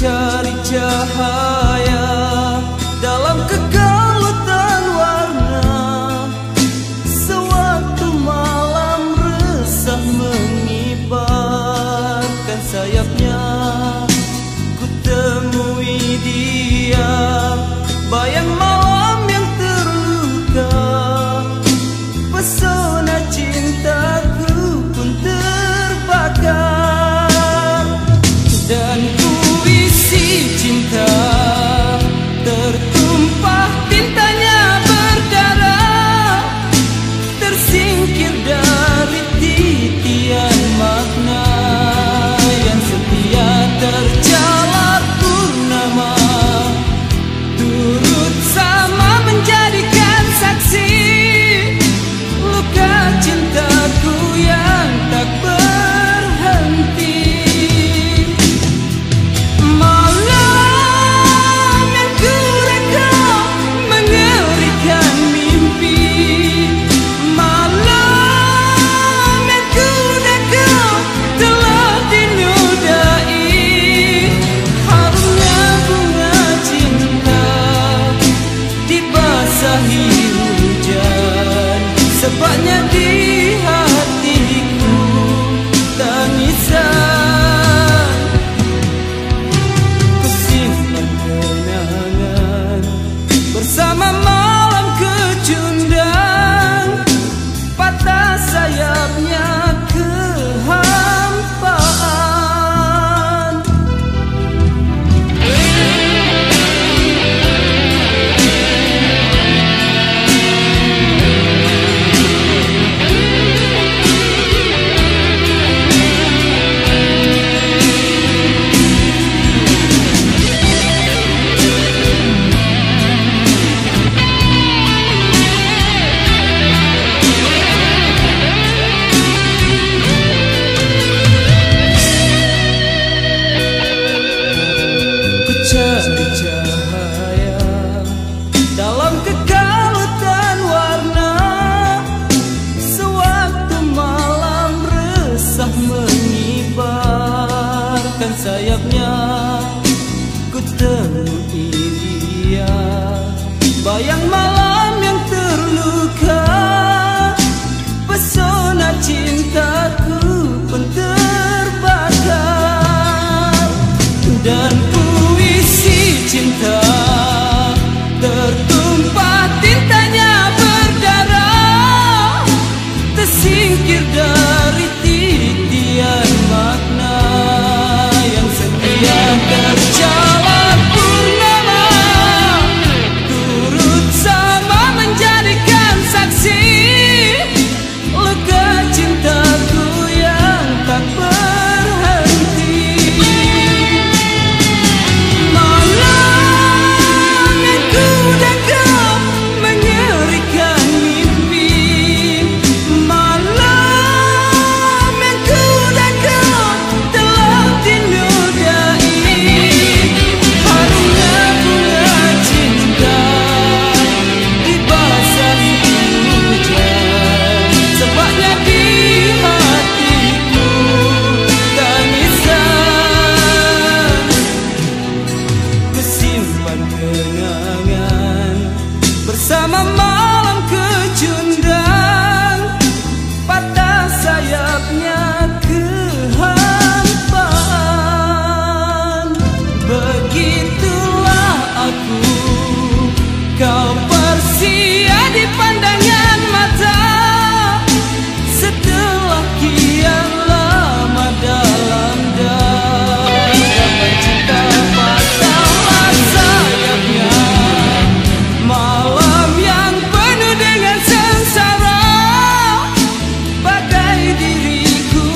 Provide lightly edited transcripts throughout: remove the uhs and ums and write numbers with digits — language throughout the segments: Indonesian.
cari cahaya dalam kegautan warna. Sewaktu malam resah mengibarkan sayapnya, ku temui dia, bayang malam yang terluka. Pesona cintaku pun terbakar, dan puisi cinta tertumpah tintanya berdarah, tersingkir dari titian makna yang setia terjalar purnama, turut sama menjadikan saksi luka cintaku yang tak berhenti. Sebabnya di hatiku tangisan, ku simpan kenangan bersama malam kecundang, patah sayapnya kehampaan. Cari cahaya dalam kegautan warna. Sewaktu malam resah mengibarkan sayapnya, ku temui dia, bayang malam yang terluka. Pesona cintaku pun terbakar, dan cinta tertumpah tintanya berdarah, tersingkir dari titian makna yang setia terjalar purnama, turut sama menjadikan saksi luka cintaku yang tak berhenti. Bersama malam kecundang, patah sayapnya kehampaan. Begitulah aku, kau persia di pandangan mata. Setelah kian lama dalam damai cinta, patahlah sayapnya. Malam yang penuh dengan sengsara, bagai diriku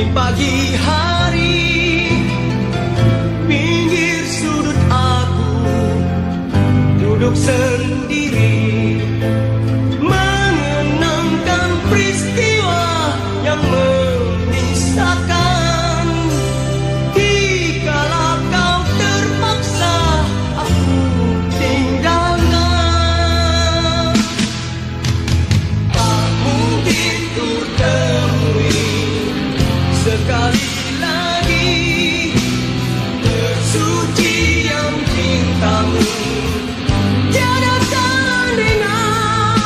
pagi hari, pinggir sudut aku duduk sendiri, mengenangkan peristiwa yang memisahkan. Dikala kau terpaksa aku tinggalkan, tak mungkin ku temui sekali lagi kesucian cintamu, tiada tandingan.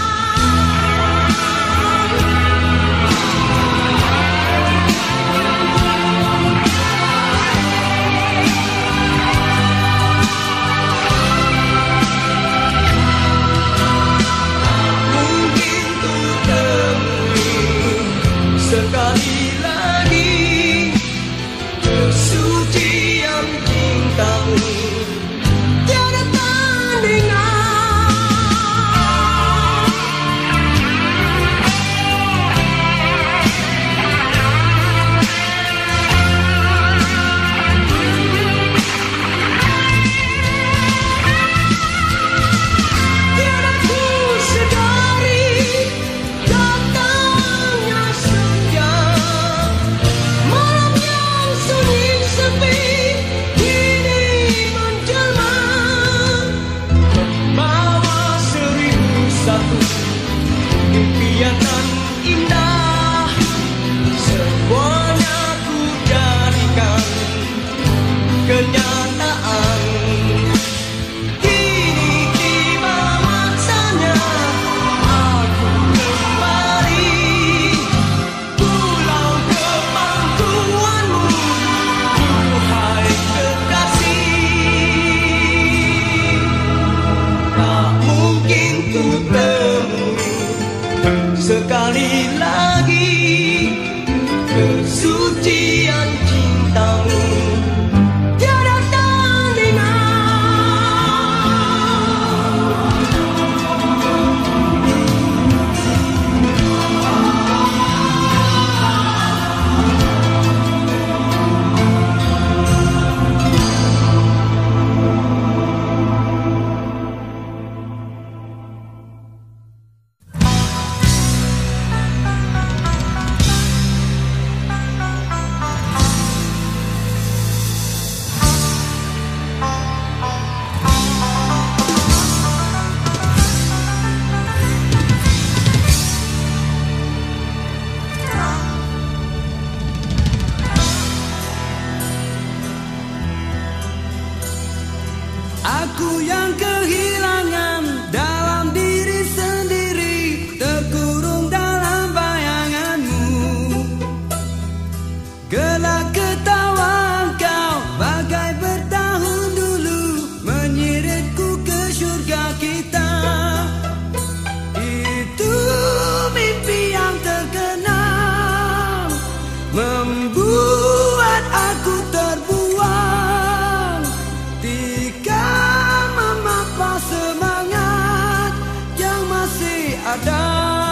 Mungkin ku temui sekali lagi kesucian cintamu, tiada tandingan. Tiada ku sedari datangnya senja, malam yang sunyi sepi kini menjelma, membawa 1001 impian nan indah. Semuanya ku jadikan kenyataan. Kini tiba masanya aku kembali pulang ke pangkuanmu, duhai kekasih. Tak mungkin ku temui sekali lagi kesucian cintamu, tiada tandingan. Aku yang kehilangan dalam diri sendiri, terkurung dalam bayanganmu. Gelak ketawa kau bagai bertahun dulu, menyiritku ke surga kita. Itu mimpi yang terkenal, membuat aku terbuang. Tika memapa semangat yang masih ada.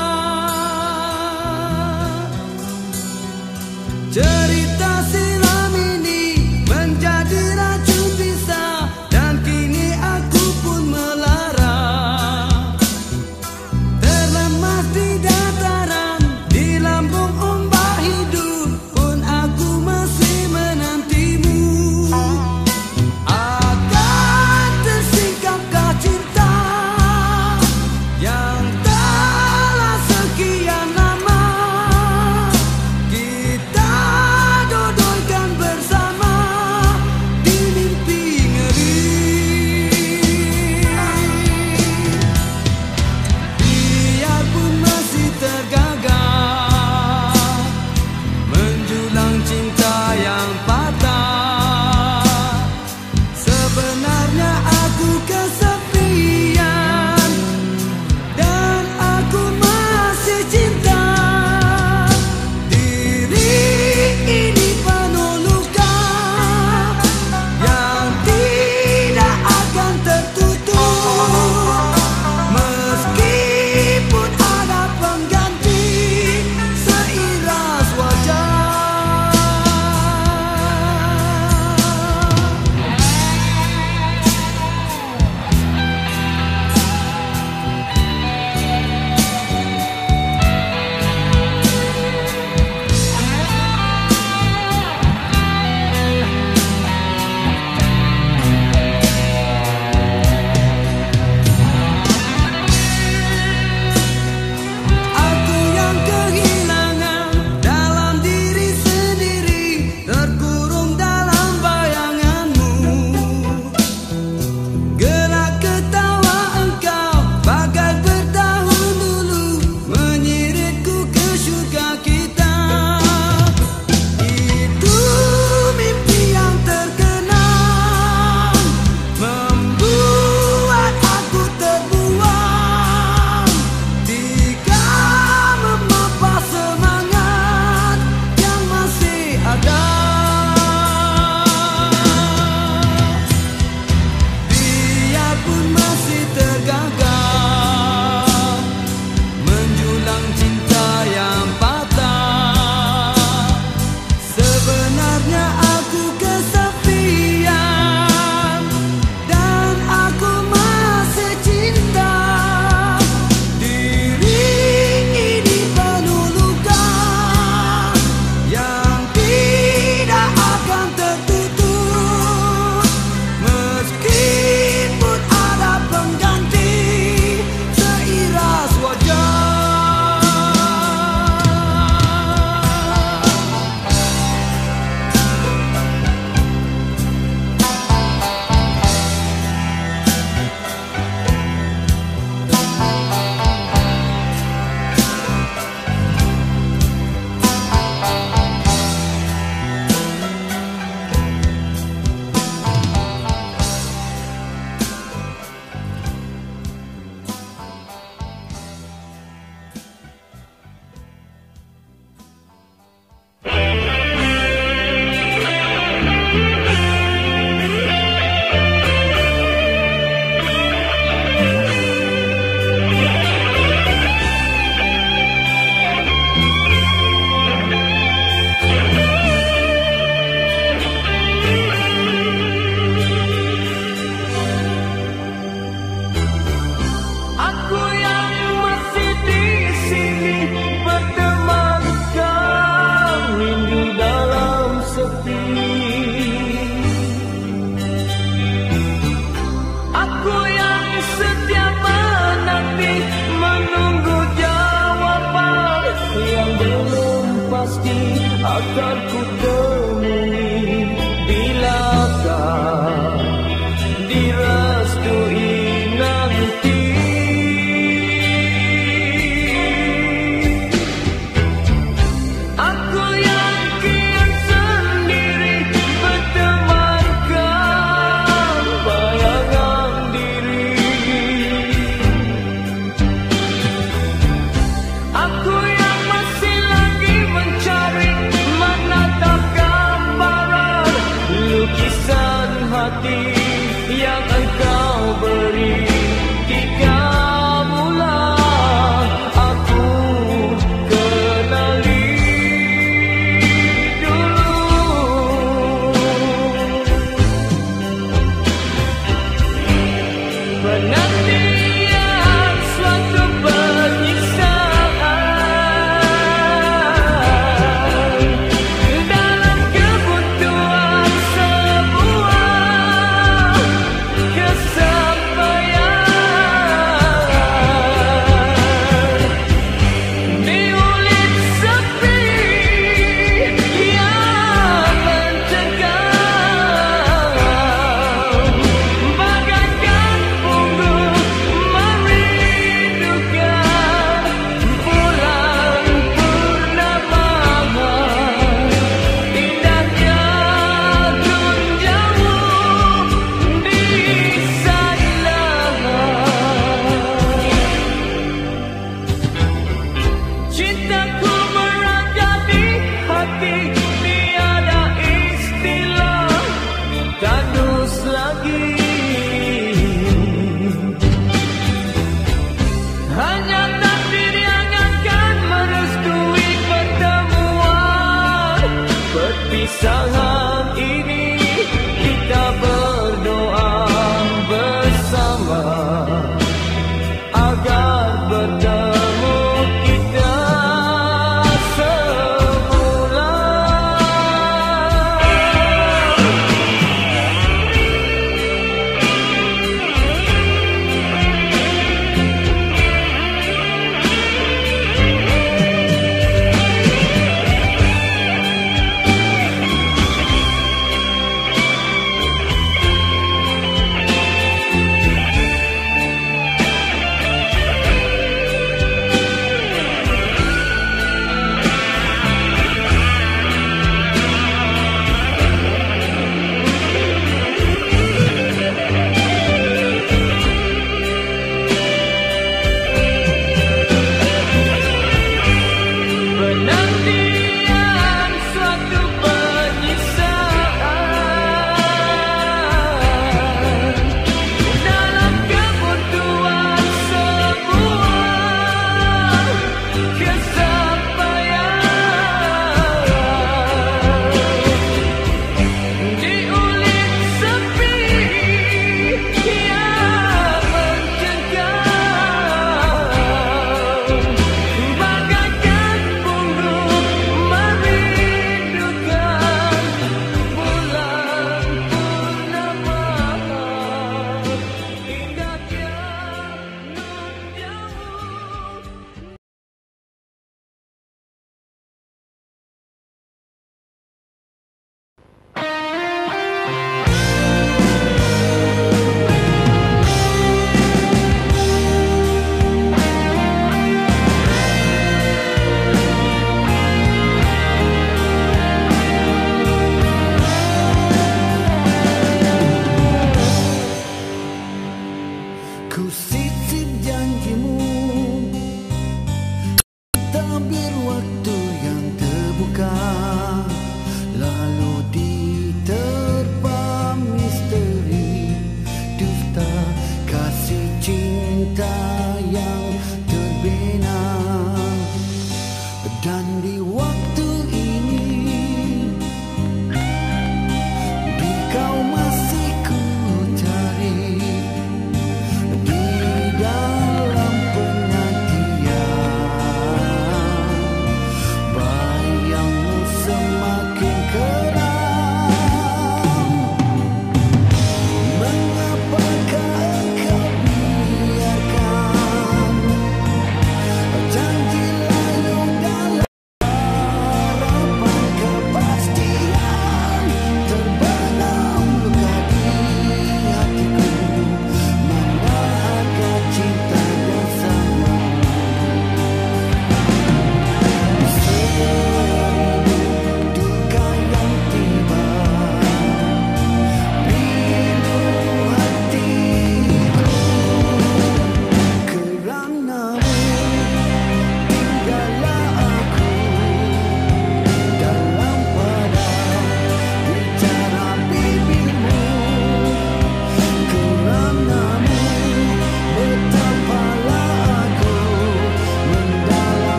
Cerita silam ini menjadi racun bisa, dan kini aku pun melara. Terlemas di dataran, di lambung ombak hidup pun aku masih menantimu. Akan tersingkapkah cinta yang telah sekian lama kita belum pasti akan ku temui. Bilakah direstui nanti? Aku yang kian sendiri bertemankan bayangan diri. Aku yang masih lagi mencari menatap gambaran lukisan hati yang engkau beri. Ketika mula aku kenali dulu, penantian suatu penyiksaan dalam kebutuhan sebuah kesampaian. Diulit sepi yang mencengkam, bagaikan punggung merindukan bulan purnama. Indahnya tunjamu di sana. Cintaku merangkak di hati, tiada istilah tandus lagi. Hanya takdir yang akan merestui pertemuan. Perpisahan ini kita berdoa bersama agar bertemu kita semula.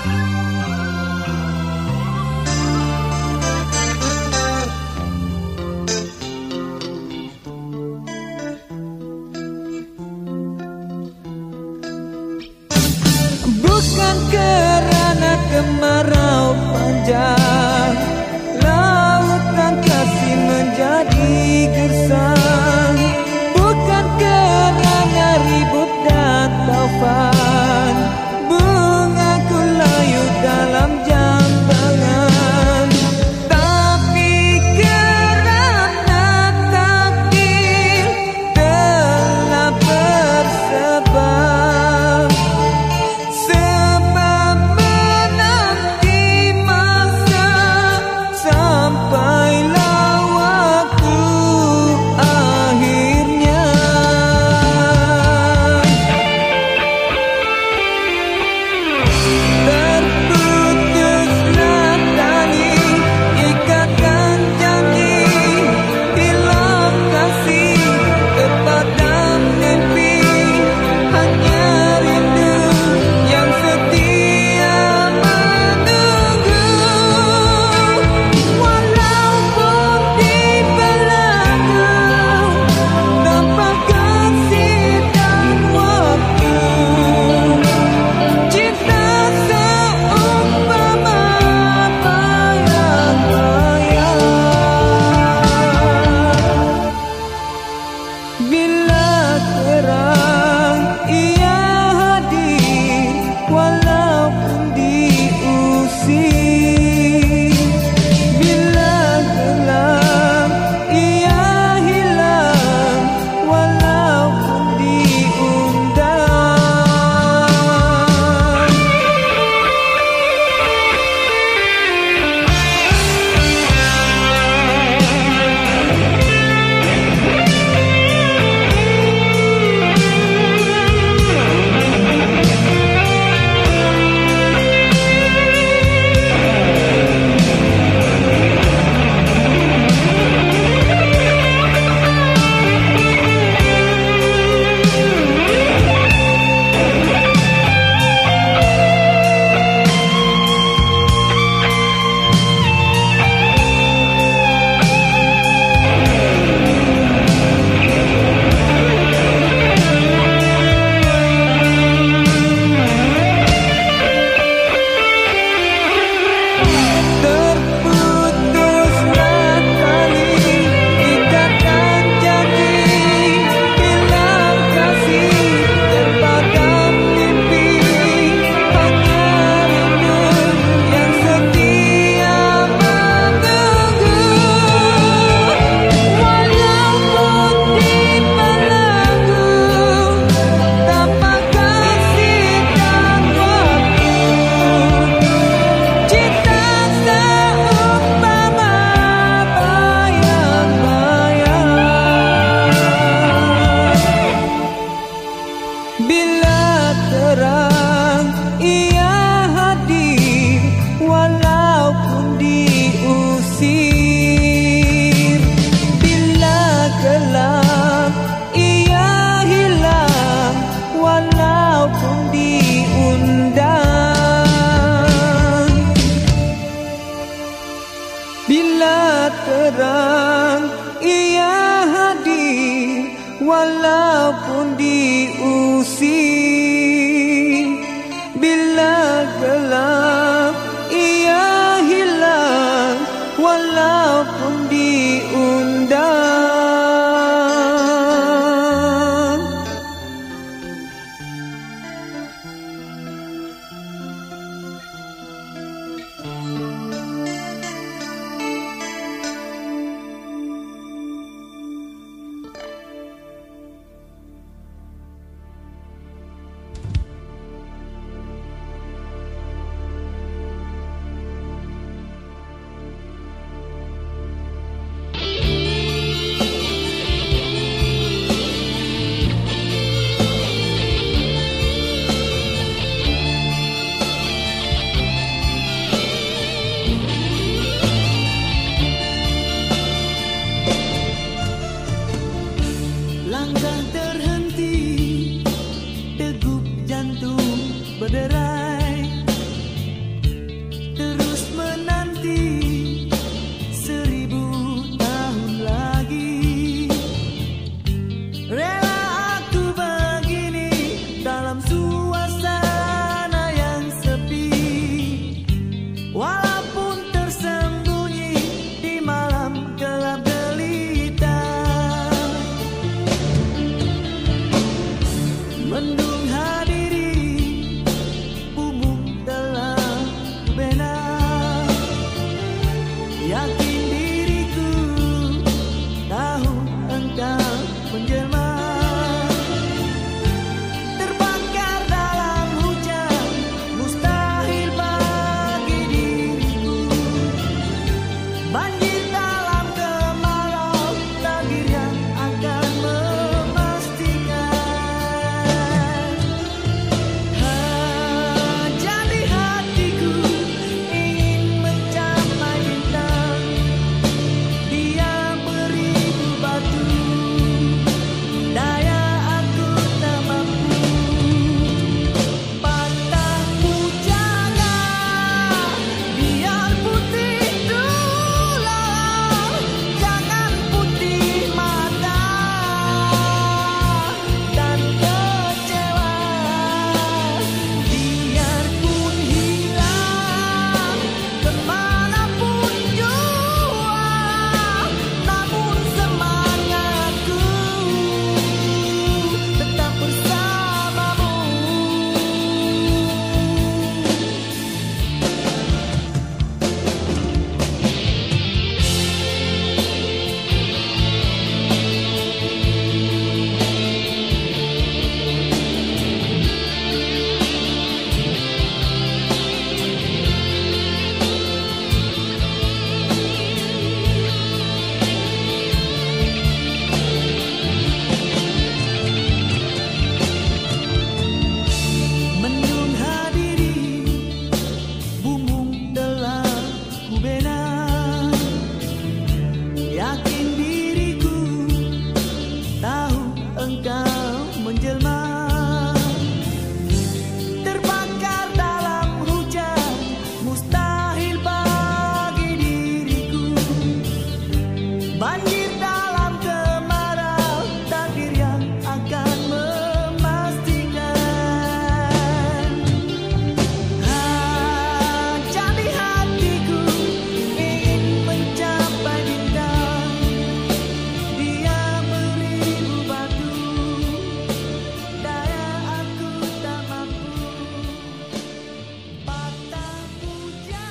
Bukan kerana kemarau panjang, lautan kasih menjadi gersang. Bukan kerana ribut dan taufan, bungaku layu dalam jambangan. Tapi kerana takdir telah bersebab, sebab menanti masa sampailah waktu akhirnya. Terputuslah tali ikatan janji, hilang kasih terpadam mimpi, hanya rindu yang setia menunggu. Walaupun di belakang tanpa kasih dan waktu, cinta seumpama bayang-bayang. Bila terang ia hadir, walaupun diusir. Bila gelap ia hilang, walaupun diundang. Terputuslah tali ikatan janji, hilang kasih terpadam mimpi, hanya rindu yang setia menunggu. Walaupun di belenggu tanpa kasih dan waktu, cinta seumpama bayang-bayang. Bila terang ia hadir, walaupun diusir. Bila gelap ia hilang, walaupun diundang. Bila terang ia hadir, walaupun diusir. Bila gelap ia hilang, walaupun diundang. mustahil bagi diriku. Banjir dalam kemarau, takdir yang akan memastikan. Jadi hatiku ingin mencapai bintang, dia beribu batu, daya aku tak mampu. Patah puja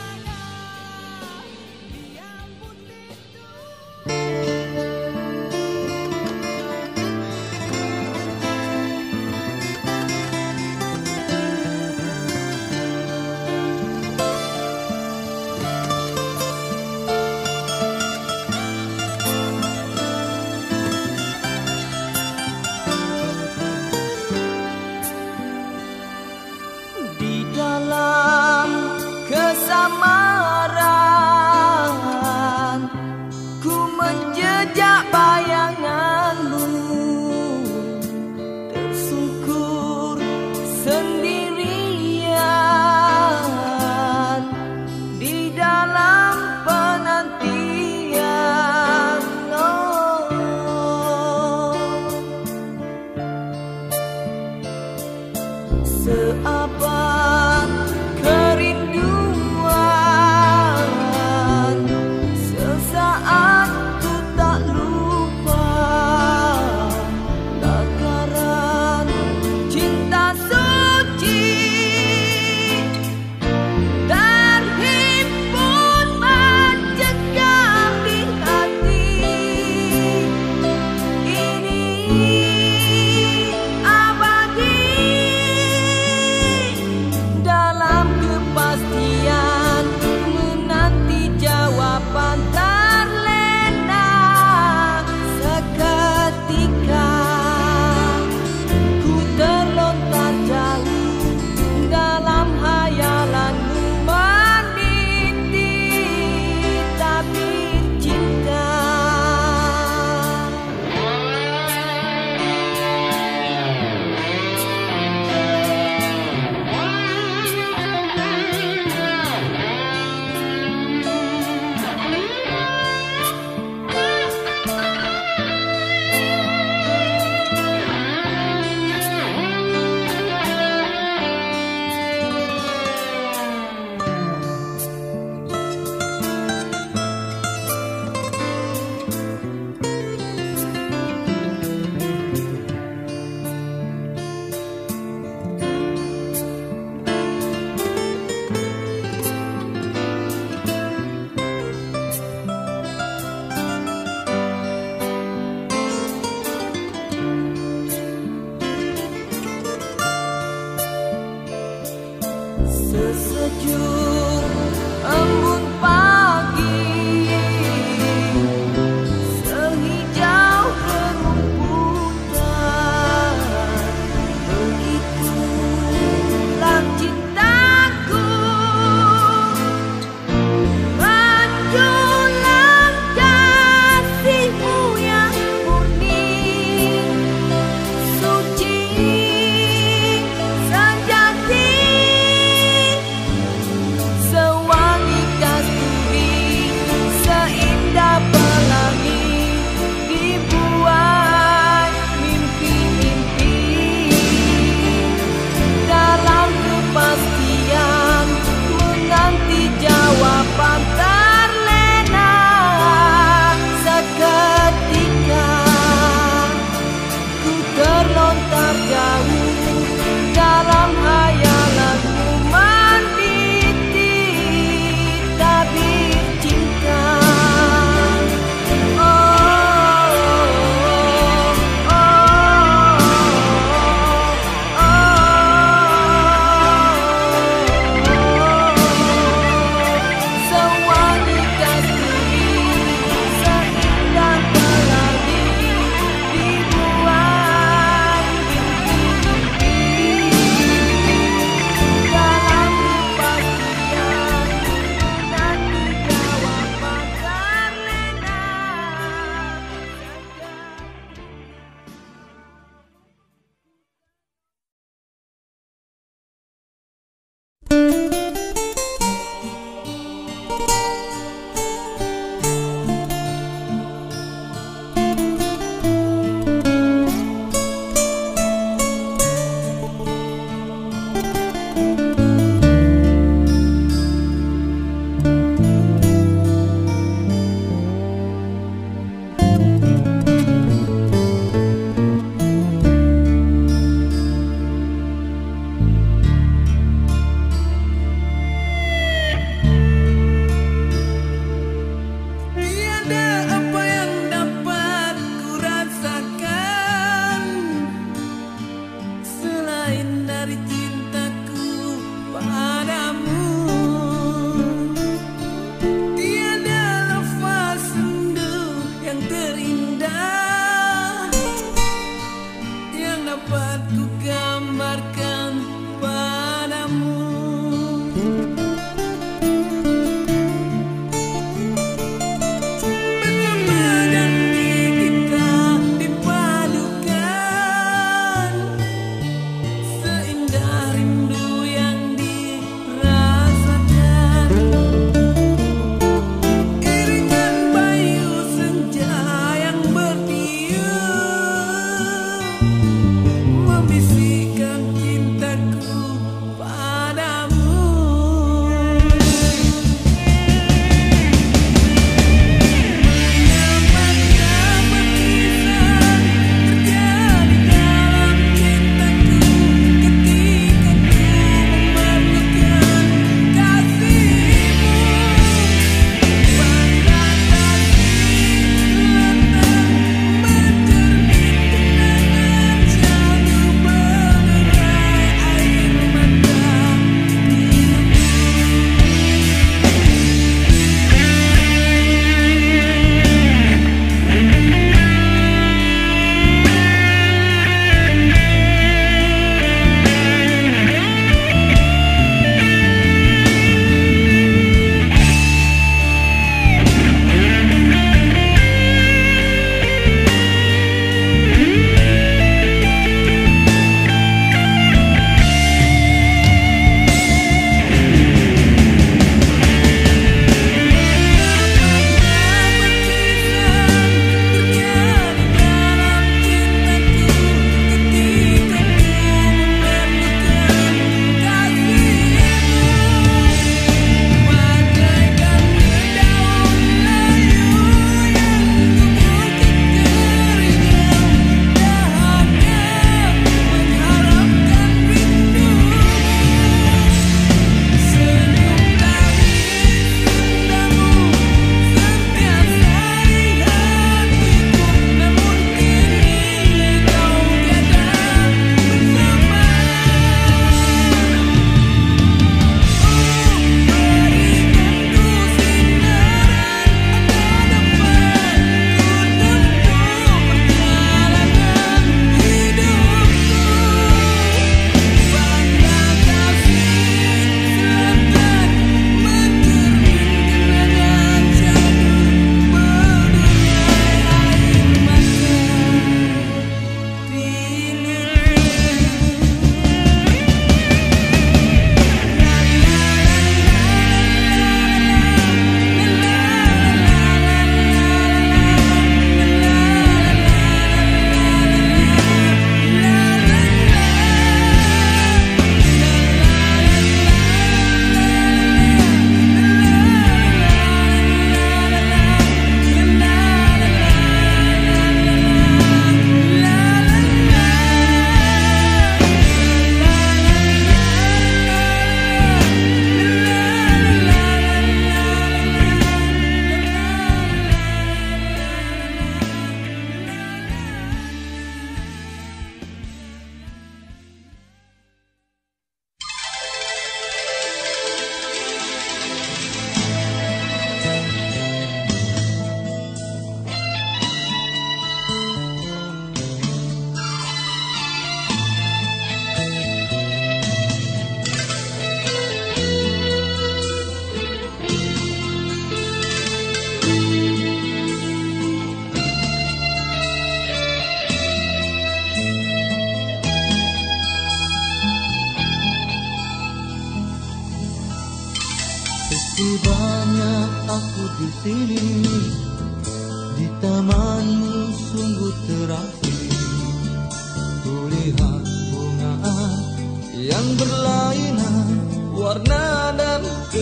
Tibanya aku di sini, di tamanmu sungguh terakhir. Kulihat bunga yang berlainan warna dan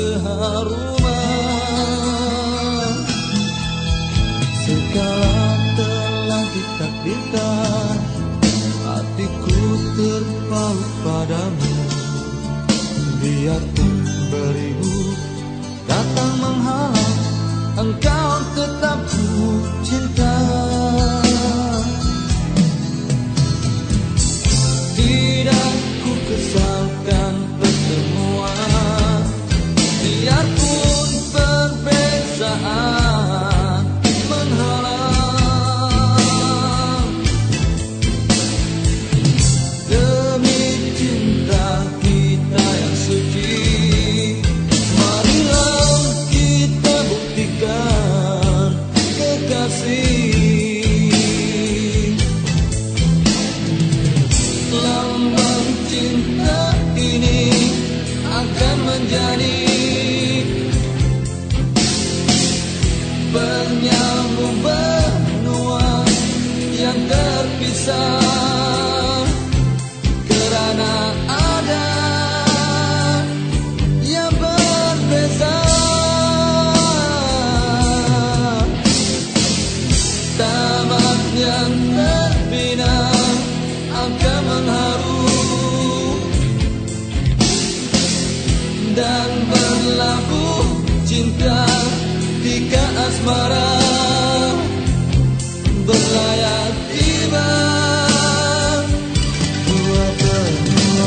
keharuman. Segala telah ditakdirkan, hatiku terpaut padamu. Biarpun beribu datang menghalang, engkau tetap ku cinta. Tidak ku kesalkan pertemuan, biarpun perbezaan menghalang. Demi cinta kita yang suci, marilah kita buktikan kekasih. Lambang cinta ini akan menjadi penyambung benua yang terpisah, karena ada yang berbeza. Taman yang terbina akan mengharu dan berlabuh cinta ketika asmara berlayar tiba. Dua benua.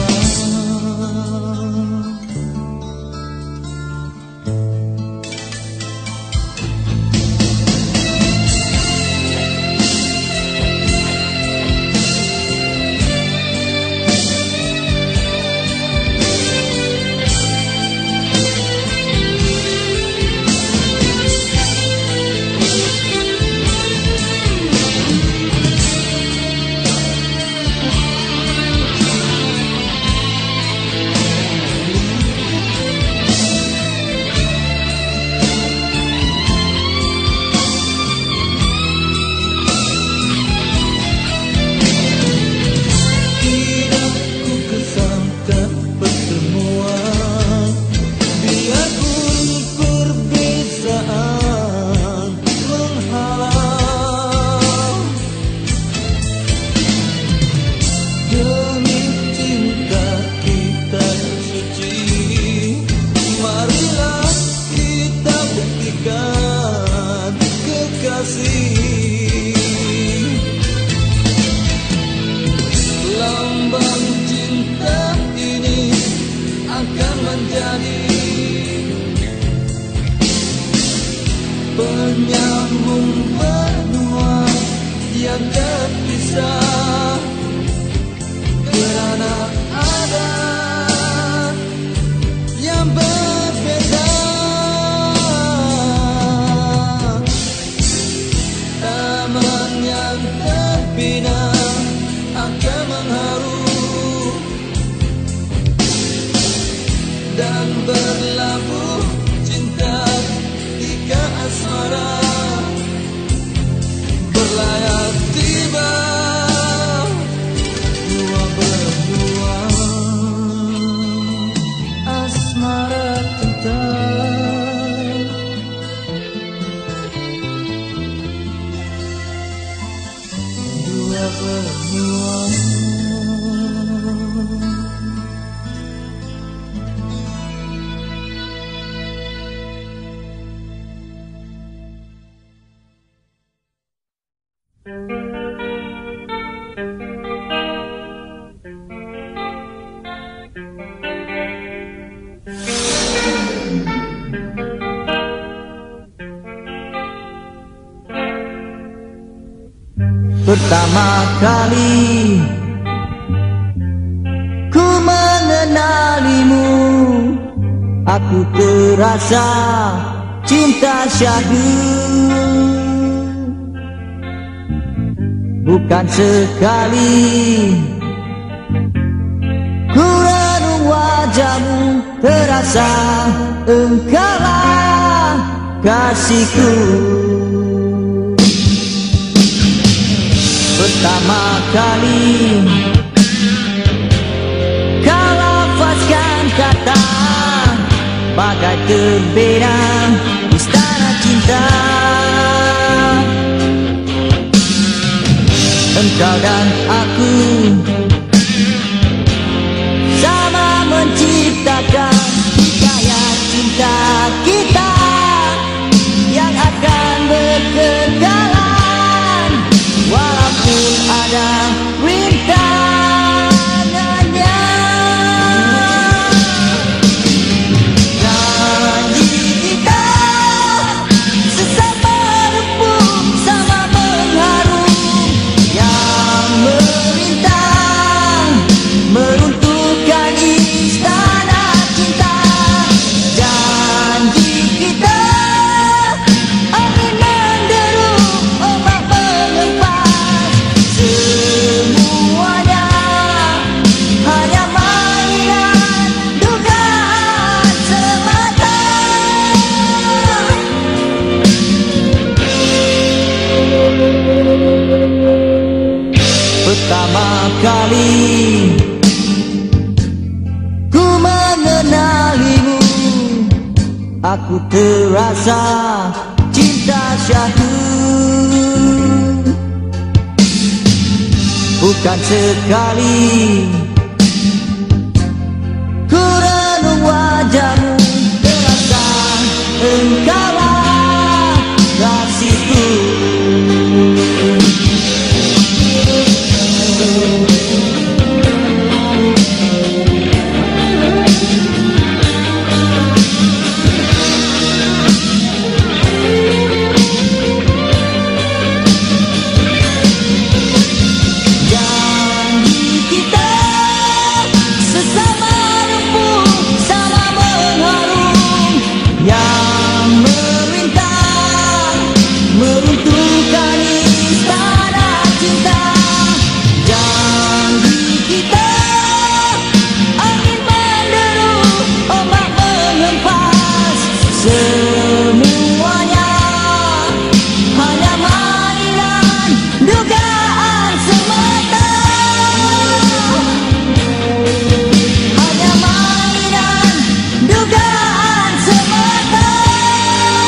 Lambang cinta ini akan menjadi penyambung benua yang terpisah, karena ada yang berbeda. Taman yang terbina akan mengharu dan berlabuh cinta ketika asmara berlayar tiba. Dua berdua asmara cinta. Dua berdua. Pertama kali ku mengenalimu, aku terasa cinta syahdu. Bukan sekali ku renung wajahmu terasa, engkaulah kasihku. Pertama kali kau lafazkan kata, bagai terbina istana cinta. Engkau dan aku sama menciptakan hikayat cinta kita yang akan berkekalan, walaupun ada rintangannya. Janji kita sesama rembuh, sama mengharum, yang merintang meruntuhkan istana cinta. Janji kita angin menderu, ombak mengempas, semuanya hanya mainan dugaan semata. Pertama kali ku mengenalimu, aku terasa cinta syahdu. Bukan sekali ku renung wajahmu, terasa engkaulah kasihku. Janji kita sesama rembuh, sama mengharum, yang merintang meruntuhkan istana cinta. Janji kita angin menderu, ombak menghempas, semuanya hanya mainan dugaan semata. Hanya mainan dugaan semata.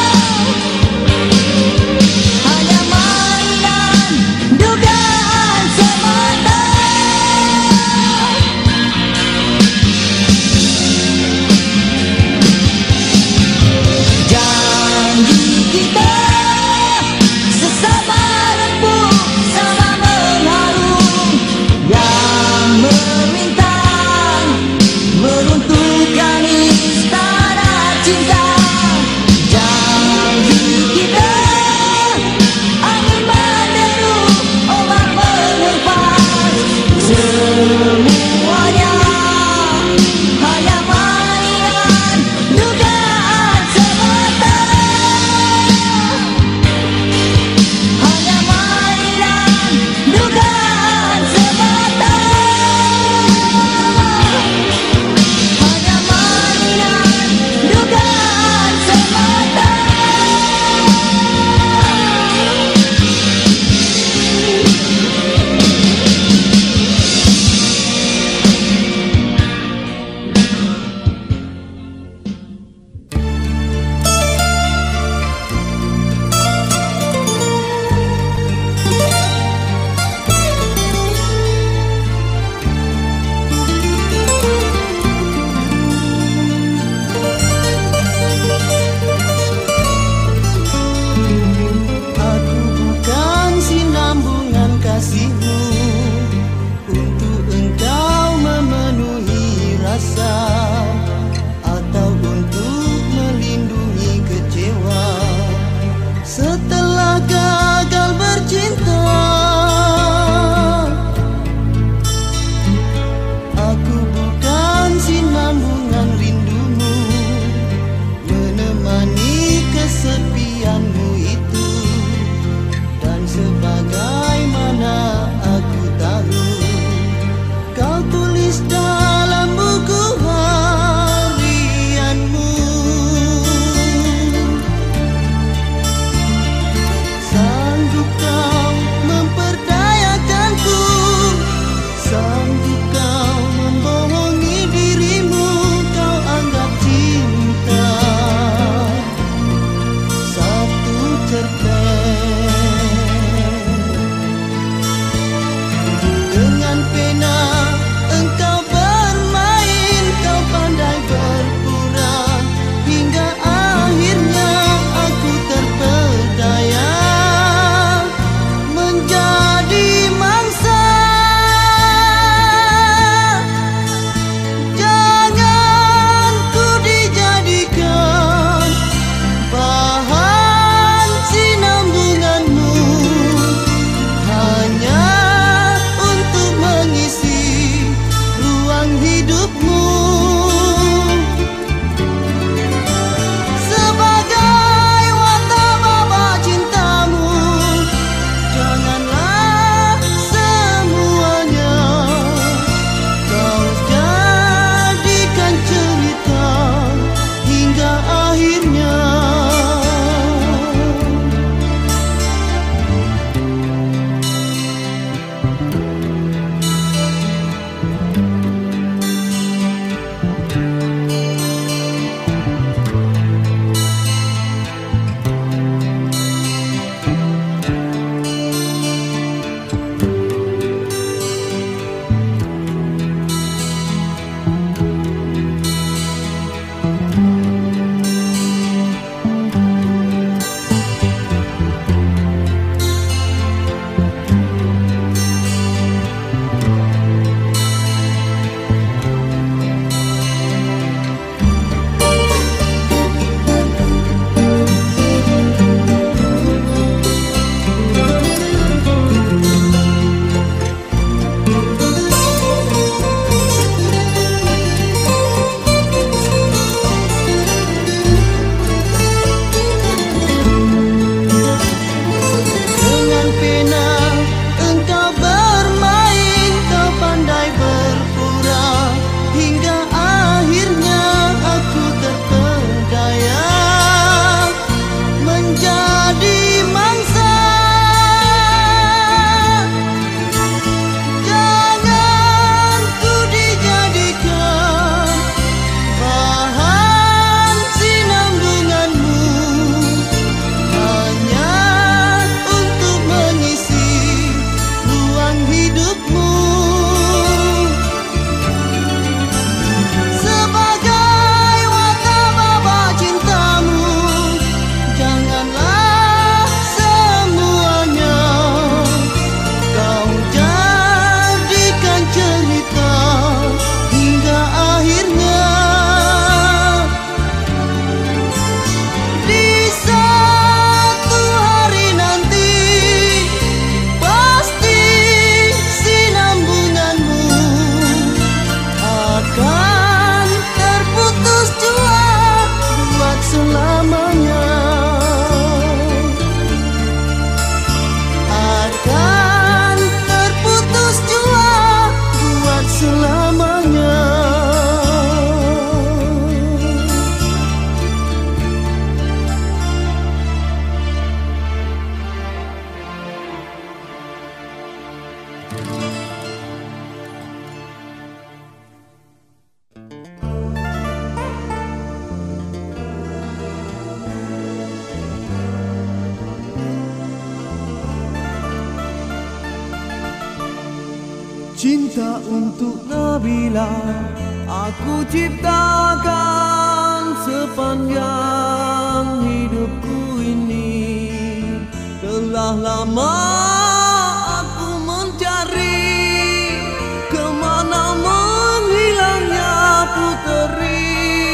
Cinta untuk Nabila aku ciptakan sepanjang hidupku ini. Telah lama aku mencari kemana menghilangnya puteri.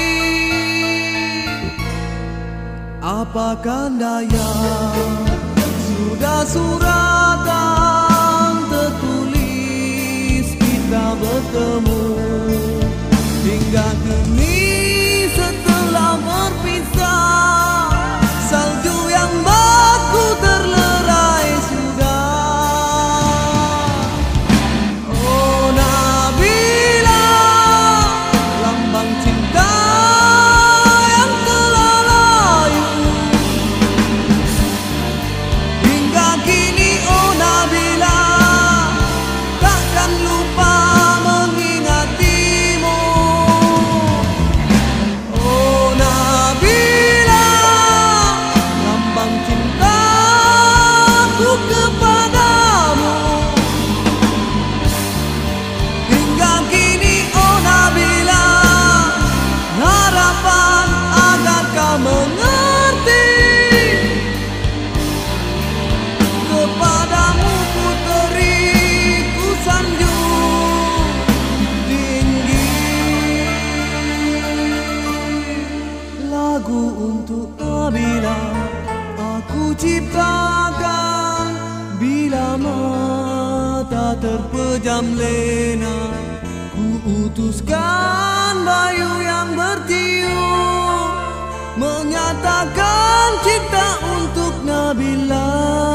Apakah daya sudah suratan tertulis kita bertemu hingga kini setelah berpisah. Salju yang baku terlerai sudah. Oh Nabila, lambang cinta yang telah layu. Hingga kini oh Nabila, takkan lupa mengingatimu. Oh Nabila, lambang cintaku kepadamu. Hingga kini oh Nabila, harapan agar kau mengerti. Kepadamu puteri ku sanjung tinggi. Lagu untuk Nabila aku ciptakan bila mata terpejam lena. Ku utuskan bayu yang bertiup menyatakan cinta untuk Nabila.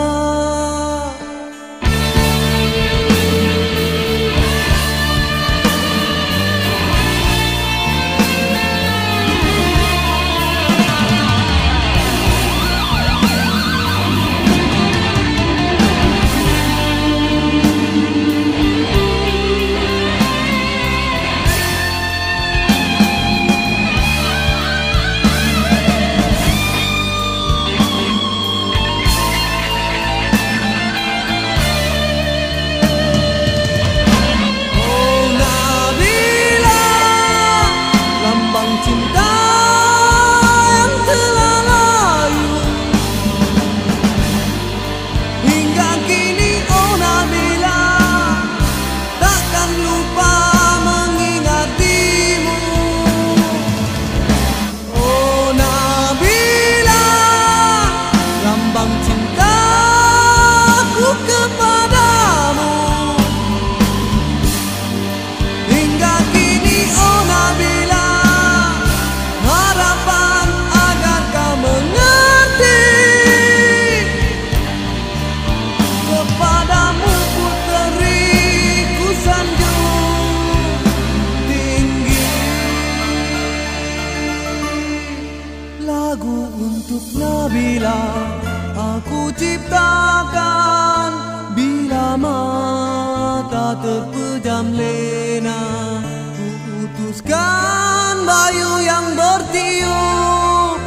Lagu untuk Nabila aku ciptakan bila mata terpejam lena. Ku utuskan bayu yang bertiup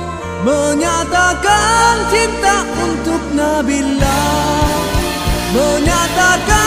menyatakan cinta untuk Nabila. Menyatakan